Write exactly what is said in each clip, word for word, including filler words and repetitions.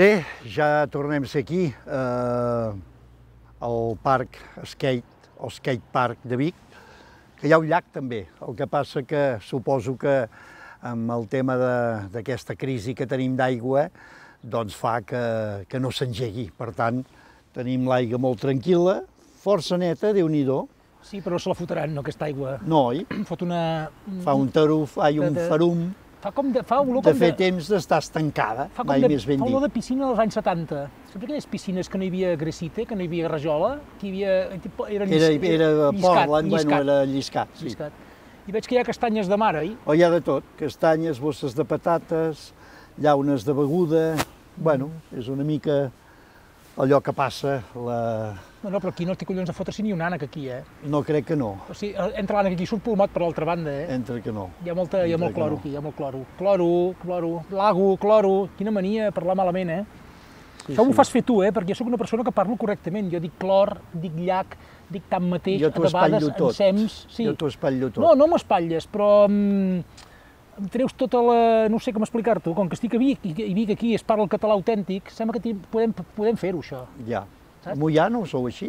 Bé, ja tornem a ser aquí, eh, al parc skate, o skate park de Vic, que hi ha un llac també. El que passa que suposo que amb el tema d'aquesta crisi que tenim d'aigua, doncs fa que, que no s'engegui. Per tant, tenim l'aigua molt tranquil·la, força neta, Déu-n'hi-do. Sí, però se la fotran, no, aquesta aigua. No, oi? Fot una... Fa un taruf, ai, un de- de- farum, Fa com de... Fa olor de com fer de... temps d'estar estancada, Fa com mai de... més ben Fa olor dit. de piscina dels anys setanta. Saps aquelles piscines que no hi havia grasita, que no hi havia rajola, que hi havia... Era, Era, llis- era lliscat, Portland, bueno, lliscat, era lliscat, sí. lliscat. I veig que hi ha castanyes de mar, oi? O hi ha de tot, castanyes, bosses de patates, llaunes de beguda... Bueno, és una mica allò que passa, la... No, no, però aquí no té collons de fotre-s'hi ni un ànec, aquí, eh? No crec que no, O sigui, entra l'ànec aquí, surt plomat per l'altra banda, eh? entra que no. Hi ha, molta, hi ha Entra molt que cloro no. aquí, hi ha molt cloro. Cloro, cloro, lago, cloro... Quina mania parlar malament, eh? Sí, Això m'ho sí. fas fer tu, eh? Perquè jo sóc una persona que parlo correctament. Jo dic clor, dic llac, dic tant mateix, Jo t'ho a vegades espatllo tot. ensems... Sí. Jo t'ho espatllo tot. No, no m'ho espatlles, però mm, em treus tota la... no sé com explicar-t'ho, com que estic a Vic i, i Vic aquí es parla el català autèntic, sembla que ti- podem, podem fer-ho, això. Ja. Saps? A Moià no sou així?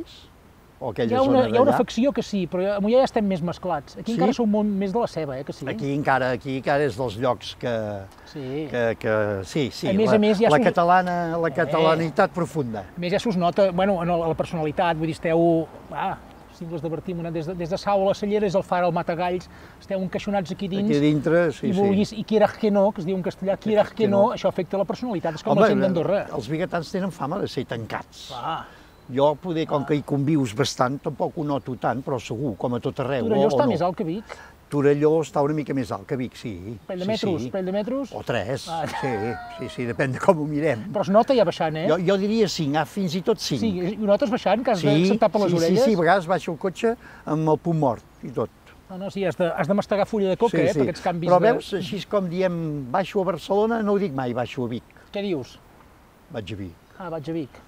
O Hi aquella ha, una, zona hi ha una d'allà? facció que sí, però a Moià ja estem més mesclats. Aquí Sí? encara som molt més de la ceba, eh, que sí? Aquí encara, aquí encara és dels llocs que... Sí. que, que sí, sí, A més la, a més, ja la s'ho- catalana, la catalanitat profunda. A més, ja s'us nota, bueno, en la personalitat, vull dir, esteu, ah, cingles de Bertí, des de, des de Sau a la Cellera, és el far, el Matagalls, esteu encaixonats aquí dins, Aquí dintre, sí, i sí. vulguis, i quieras que no, que es diu en castellà, quieras que no, això afecta la personalitat, és com la gent d'Andorra. els biguetans tenen fama de ser tancats. Ah, Jo, poder, com que hi convius bastant, tampoc ho noto tant, però segur, com a tot arreu, Torelló o, està o no. més alt que Vic, Torelló està una mica més alt que Vic, sí. un parell de sí, metres, sí. un parell de metres, O tres, Ah. sí, sí, sí, depèn de com ho mirem. però es nota ja baixant, eh? Jo, jo diria cinc, ah, fins i tot cinc. Sí, i ho notes baixant, que has sí, de sentar per les sí, orelles. sí, sí, a vegades baixo el cotxe amb el punt mort i tot. No, no, sí, has de, has de mastegar fulla de coca, sí, eh, sí. per aquests canvis Però de... veus, així és com diem, baixo a Barcelona, no ho dic mai, baixo a Vic. Què dius? Vaig a Vic. Ah, vaig a Vic.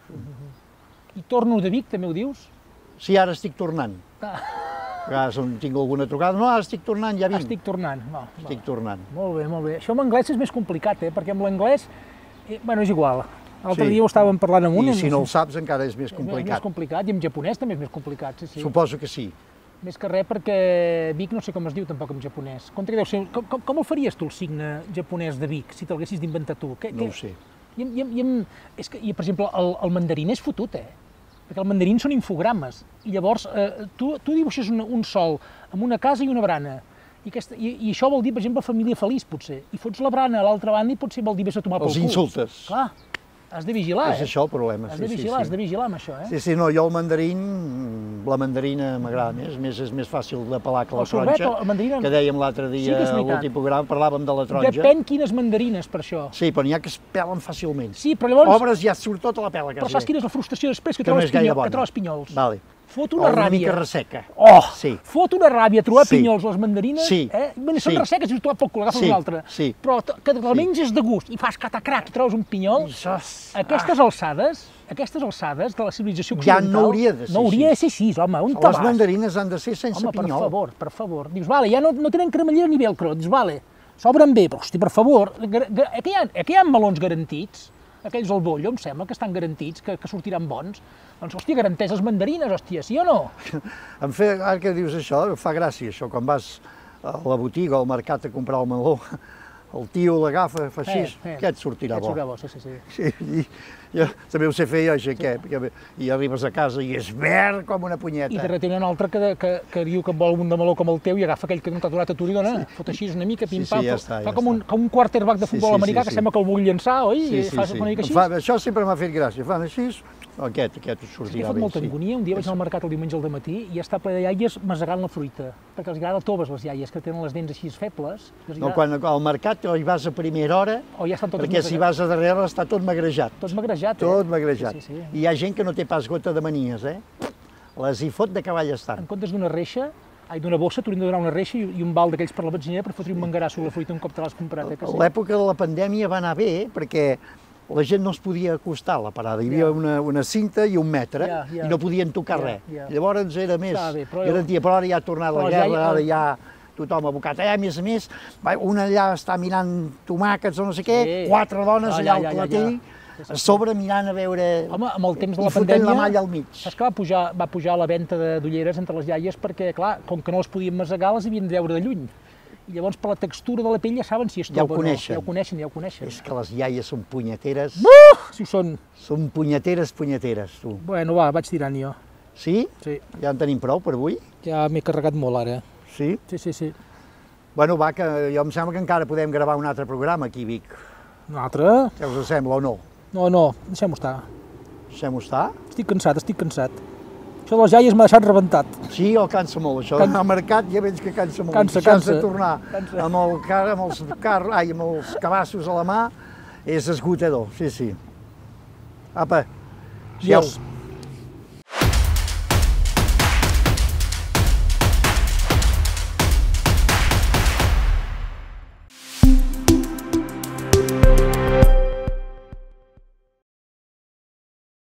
I torno de Vic, també ho dius? Sí, ara estic tornant. Ah, A vegades on tinc alguna trucada, no, ara estic tornant, ja vinc. estic tornant. No, Estic va. tornant. Molt bé, molt bé. Això amb anglès és més complicat, eh? Perquè amb l'anglès, eh, bueno, és igual. L'altre Sí. dia ho estàvem parlant amb un... I si no el saps encara és més és més complicat. complicat, i en japonès també és més complicat, sí, sí. Suposo que sí. Més que res perquè Vic no sé com es diu tampoc en japonès. Com, deu ser, com, com, com el faries tu, el signe japonès de Vic, si te'l d'inventar tu? Què, No què- ho sé. I, i, i, i, és que, i, per exemple, el, el mandarín és fotut, eh? Perquè el mandarín són infogrames. I llavors, eh, tu, tu dibuixes un, un sol amb una casa i una brana. I, aquesta, i, I això vol dir, per exemple, família feliç, potser. I fots la brana a l'altra banda i potser vol dir vés a tomar pel Els cul. insultes. Clar, has de vigilar, És eh? això el problema. Has Sí, de sí, vigilar, has sí. de vigilar amb això, eh? Sí, sí, no, jo el mandarín, la mandarina m'agrada més, més, és més fàcil de pelar que la El sorbet, taronja, el mandarín... que dèiem l'altre Sí dia que és a veritat. l'últim programa, parlàvem de la taronja. Depèn quines mandarines, per això. Sí, però n'hi ha que es pelen fàcilment. Sí, però llavors... Obres ja surt tota la pela, Però quasi. saps quina és la frustració després? Que, Que no trobes, és gaire pinyol, bona. que trobes pinyols. Vale. Fot O una una ràbia. mica resseca. Oh! Sí. Fot una ràbia trobar Sí. pinyols, les mandarines, Sí. eh? Bé, són Sí. resseques i us trobat poc cul, agafes Sí. una altra. Sí. Però t- que te la menges de gust i fas catacrac i trobes un pinyol, Això és... aquestes alçades, aquestes alçades de la civilització Ja occidental... no hauria de ser No hauria de així. ser així, home, on Ah, te les vas? mandarines han de ser sense Home, per pinyol. favor, per favor. Dius, vale, ja no, no tenen cremallera ni velcro. Dius, vale, s'obren bé, però, hosti, per favor, gar- gar- aquí, hi ha, aquí hi ha melons garantits, aquells al bollo, em sembla, que estan garantits, que, que sortiran bons. Doncs, hòstia, garanteix les mandarines, hòstia, sí o no? Em fe, ara que dius això, em fa gràcia això, quan vas a la botiga o al mercat a comprar el meló, el tio l'agafa, fa així, Eh, eh. què et sortirà Et bo? sortirà bo, sí, sí, sí. Sí, i, jo també ho sé fer jo, això, què? Perquè, i arribes a casa i és verd com una I punyeta. darrere té un altre que, que, que diu que vol un de meló com el teu i agafa aquell que no t'ha donat a tu i dona, fot així una mica, Sí, pim-pam, sí, ja fa, està, fa ja com, un, està. com un quarterback de Sí, futbol sí, americà sí, que sí. sembla que el vull llançar, oi? Sí, I sí, fas sí. una mica Em així. Fa, això sempre m'ha fet gràcia, fan així, aquest, aquest us Sí, sortirà fot bé. molta sí. agonia. Un dia vaig anar al mercat el diumenge al matí i està ple de iaies masegant la fruita, perquè els agrada toves les iaies, que tenen les dents així febles. i els No, agrada- quan al mercat o hi vas a primera hora, O ja estan totes perquè si masegades. vas a darrere està tot magrejat. Tot magrejat, eh? Tot magrejat. Sí, sí, sí. I hi ha gent que no té pas gota de manies, eh? Les hi fot de cavall estan. En comptes d'una reixa, ai, d'una bossa, t'haurien de donar una reixa i, i un bal d'aquells per la benzinera per fotre un mangarasso a la fruita un cop te l'has comprat, eh? Que sí? L'època de la pandèmia va anar bé perquè la gent no es podia acostar a la parada. Hi havia Ja. una, una cinta i un metre Ja, ja. i no podien tocar Ja, res. ja. Llavors era més Està bé, però- garantia, però ara ja ha tornat Però la ja hi- guerra, ara ja tothom abocat. Eh, a més a més, va, una allà està mirant tomàquets o no sé què, Sí. quatre dones Ah, allà ja, al ja, ja, platell, a sobre mirant a veure... Home, amb el temps de i la fotent pandèmia... la malla al mig. Saps que va pujar, va pujar la venda d'ulleres entre les iaies perquè, clar, com que no les podien masegar, les havien de veure de lluny. I llavors, per la textura de la pell, ja saben si és Ja ho tova o no. coneixen. Ja ho coneixen, ja ho coneixen. És que les iaies són punyeteres. Uh, si ho són. Són punyeteres, punyeteres, tu. Bueno, va, vaig tirant jo. Sí? Sí. Ja en tenim prou per avui? Ja m'he carregat molt, ara. Sí? Sí, sí, sí. Bueno, va, que jo em sembla que encara podem gravar un altre programa aquí a Vic. Un altre? Què us sembla o no? No, no, deixem-ho estar. Deixem-ho estar? Estic cansat, estic cansat. Això de les iaies m'ha deixat rebentat. Sí, o cansa molt, això. Can... Al mercat ja veig que cansa molt. Cansa, I si has cansa. de tornar Cansa. amb, el car amb, els car ai, amb els cabassos a la mà, és esgotador, sí, sí. Apa, Adiós. siau.